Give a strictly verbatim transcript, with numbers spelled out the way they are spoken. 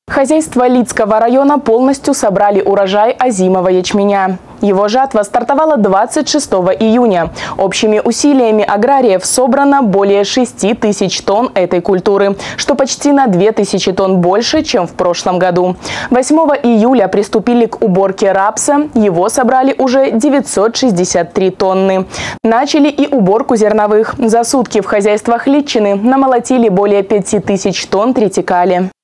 Хозяйства Лидского района полностью собрали урожай озимого ячменя. Его жатва стартовала двадцать шестого июня. Общими усилиями аграриев собрано более шести тысяч тонн этой культуры, что почти на две тысячи тонн больше, чем в прошлом году. восьмого июля приступили к уборке рапса. Его собрали уже девятьсот шестьдесят три тонны. Начали и уборку зерновых. За сутки в хозяйствах Лидчины намолотили более пяти тысяч тонн тритикали.